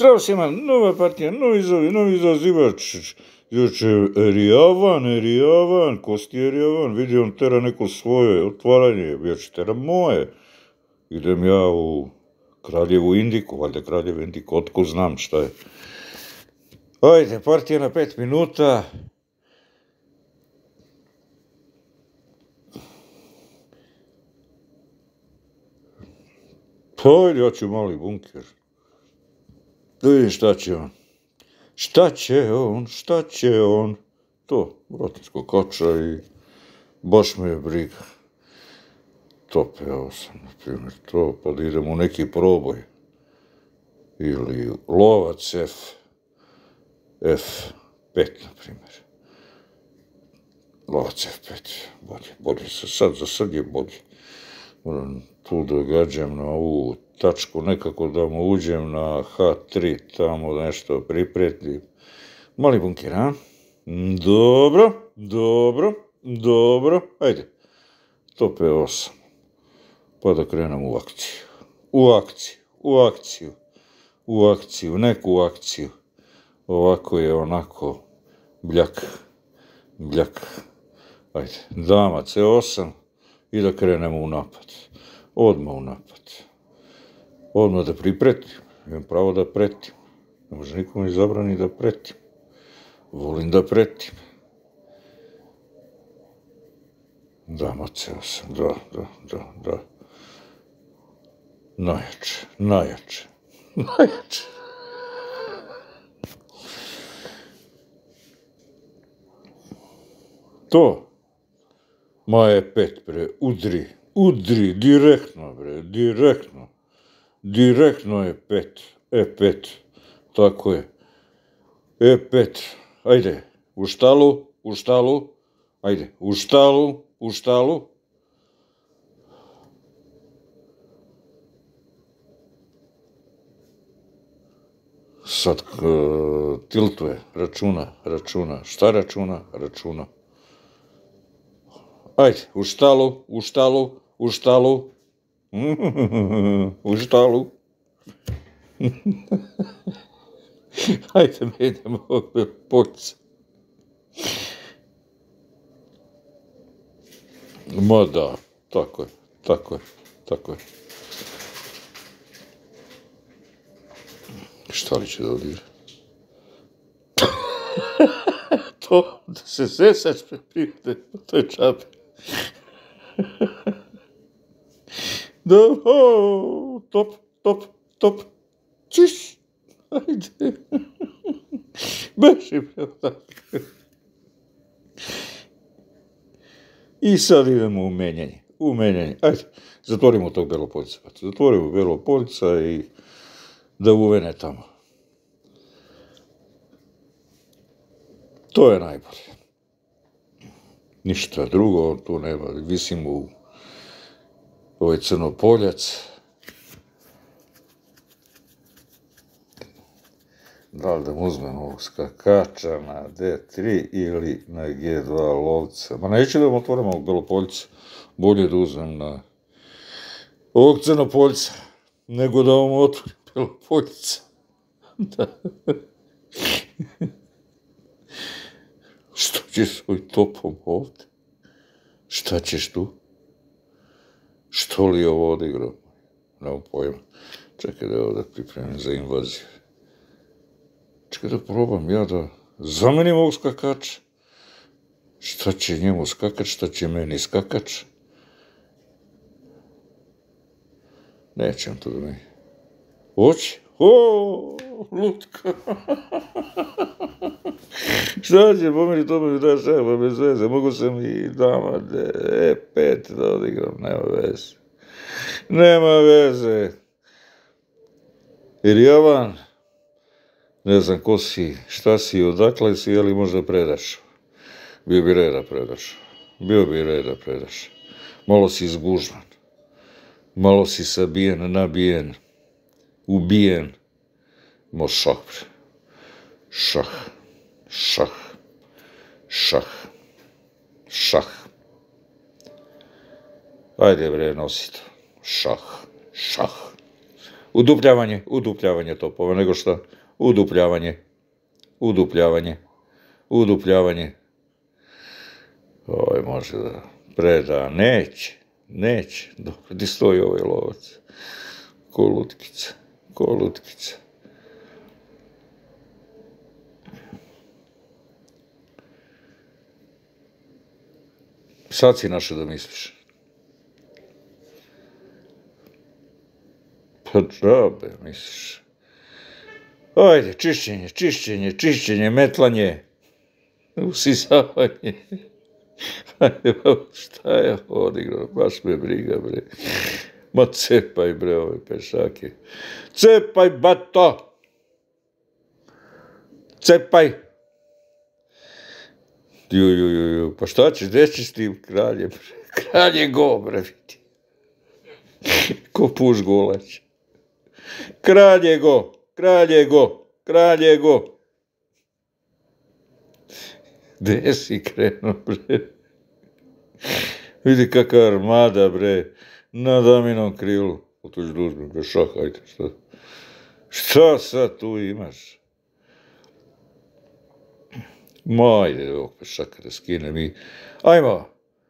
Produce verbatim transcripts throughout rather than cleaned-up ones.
Zdravo svima, nova partija, novi zovi, novi zazivač. Juče Erijavan, Erijavan, Kosti Erijavan, vidi on tera neko svoje otvaranje, ja ću tera moje. Idem ja u Kraljevu Indiku, valjda Kraljevu Indiku, otko znam šta je. Ajde, partija na pet minuta. Pa ajde, ja ću mali bunker. Da vidim šta će on. Šta će on, šta će on. To, Brotinsko koča i baš me je briga. To peo sam, na primjer, to, pa da idem u neki proboj. Ili lovac F, F pet, na primjer. Lovac F pet, bolje, bolje se sad, za sad je bolje. Moram tu da gađam na ovu tačku, nekako da mu uđem na H tri, tamo nešto pripretim. Mali bunker, a? Dobro, dobro, dobro, ajde. To P osam. Pa da krenem u akciju. U akciju, u akciju, u akciju, neku akciju. Ovako je onako bljak, bljak. Ajde, dama C osam i da krenemo u napad. Odmah u napad. Odmah da pripretim. Imam pravo da pretim. Ne može nikom mi zabrani da pretim. Volim da pretim. Dama C osam, da, da, da, da. Najjače, najjače, najjače. To. Ma E pet, bre, udri, udri, direktno, bre, direktno. Direktno E pet, E pet, tako je. E pet, ajde, u štalu, u štalu, ajde, u štalu, u štalu. Sad tiltuje, računa, računa, šta računa, računa. Ajde, u štalu, u štalu, u štalu, u štalu. Ajde, menjamo ove poljce. Ma da, tako je, tako je, tako je. Šta li će da odire? To, da se zesač prepirte, to je čabe. Da, o, top, top, top, čiš, ajde. Beši, tako. I sad idemo u menjanje, u menjanje. Ajde, zatvorimo tog Belopoljca. Zatvorimo Belopoljca i da uvene tamo. To je najbolje. Ništa drugo, tu nema, visim u ovaj Crnopoljac. Da li da mu uzmem ovog skakača na D tri ili na G dva lovca. Ma neću da mu otvorim ovog Belopoljca. Bolje da uzmem na ovog Crnopoljca, nego da vam otvorim Belopoljca. Da. Što ćeš svoj topom ovde? Šta ćeš tu? Što li je ovo odigrao? Nemam pojma. Čekaj da je ovdje pripremim za invaziju. Čekaj da probam ja da zamenim ovog skakača. Šta će njemu skakač, šta će meni skakač? Nećem to da mi... Hoće? O, lutka. Šta će, po meni to mi da šefa bez veze. Mogu sam i dama E pet da odigram, nema veze. Nema veze. Erijavan, ne znam ko si, šta si, odakle si, ali možda predaš. Bio bi red da predaš. Bio bi red da predaš. Malo si izgužvan. Malo si sabijen, nabijen. Ubijen. Mo šah, bre. Šah. Šah. Šah. Šah. Ajde, bre, nosi to. Šah. Šah. Udupljavanje, udupljavanje topova, nego šta? Udupljavanje, udupljavanje, udupljavanje. Oj, može da preda, neće, neće. Dobro, gdje stoji ovaj lovac? Ko lutkica, ko lutkica. Sad si našao da misliš. Pa džabe, misliš. Ajde, čišćenje, čišćenje, čišćenje, metlanje, usisavanje. Ajde, šta je odigrao, baš me briga, bre. Ma cepaj, bre, ove pešake. Cepaj, bato! Cepaj! Ju, ju, ju, ju, pa šta ćeš, gdje ćeš s tim kraljem? Kralj je go, bre, vidi. Ko puš golać. Kralj je go, kralj je go, kralj je go. Gdje si krenuo, bre? Vidi kakva armada, bre, na daminom krilu. O tu ću da uzmem, bre, šah, ajde, šta? Šta sad tu imaš? Ma, ajde, ovog pešaka da skinem i... Ajmo!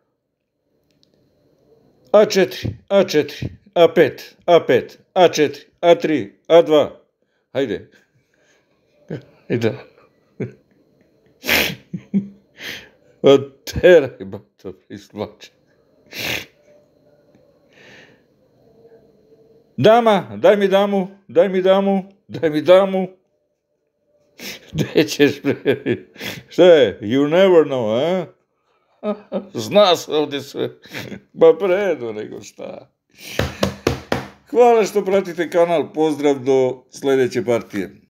A četiri, A četiri, A pet, A pet, A četiri, A tri, A dva. Hajde. Hajde. Pa teraj, bato, izvlači. Dama, daj mi damu, daj mi damu, daj mi damu. Gdje ćeš, bre? Šta je? You never know, a? Zna se ovdje sve. Ba predo, nego šta. Hvala što pratite kanal, pozdrav do sljedeće partije.